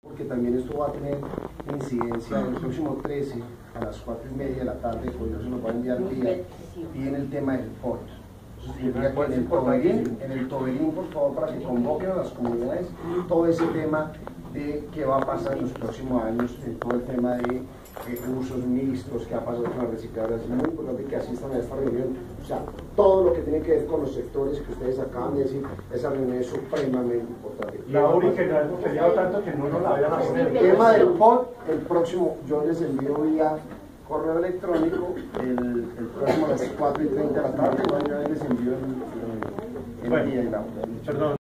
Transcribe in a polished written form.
porque también esto va a tener incidencia el próximo 13 a las 4:30 de la tarde, pues no se nos va a enviar vía, y en el tema del POT. Eso significa que en el Toberín, por favor, para que convoquen a las comunidades todo ese tema de qué va a pasar en los próximos años, en todo el tema de usos mixtos, qué va a pasar con las recicladoras. Es muy importante que asistan a esta reunión. O sea, todo lo que tiene que ver con los sectores que ustedes acaban de decir, esa reunión es supremamente importante. La URI que ya hemos peleado tanto que no nos la vayan a poner. El tema del POT, el próximo, yo les envío vía correo electrónico, el próximo a las 4:30 de la tarde, yo les envío el día y la hora. Perdón.